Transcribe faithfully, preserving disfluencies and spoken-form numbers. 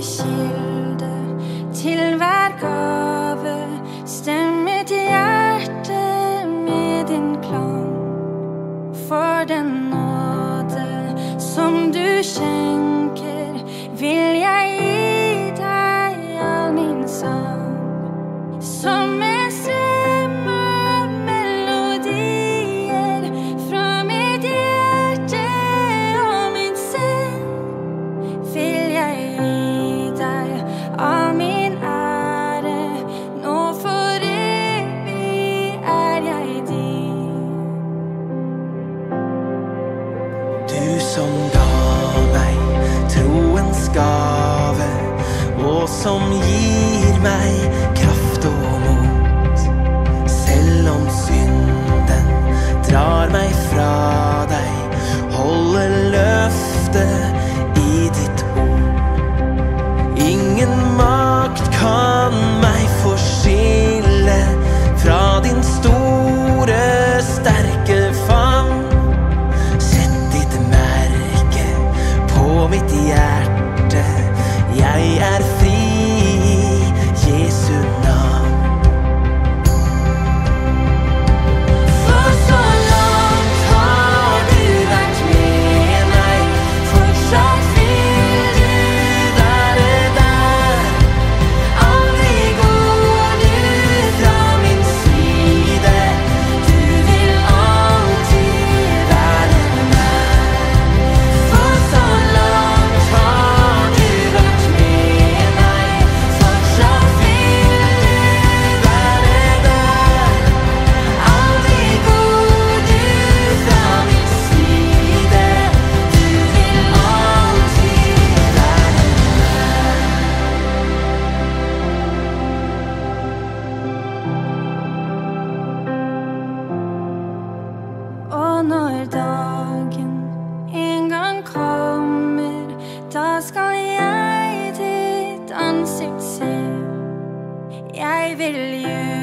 kilde til hver gave. Stem mitt hjerte med din klang. For den nåde som du skjenker, vil jeg gi deg all min sang. Som en stemme av melodier fra mitt hjerte og mitt sinn, vil jeg gi deg all min ære. Nå for evig er jeg din. Du som ga meg troens gave, og som gir meg kraft og mot. Selv om synden drar meg fra deg, holder løftet i ditt ord. Ingen makt kan meg forskille fra din store, sterke fang. Sett ditt merke på mitt hjerte, jeg er fri i Jesu navn. For så langt har du vært med meg, fortsatt vil du være der. Aldri går du fra min side, du vil alltid være nær. For så langt har du vært med meg, fortsatt vil du være der. Aldri går du fra min side, du vil alltid være nær. Og når dagen en gang kommer, da skal jeg ditt ansikt se. Jeg vil gjøre